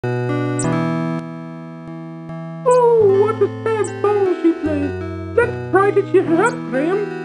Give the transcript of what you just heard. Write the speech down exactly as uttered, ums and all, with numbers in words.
Oh, what a sad song she plays. Let's try to cheer her up, Graham.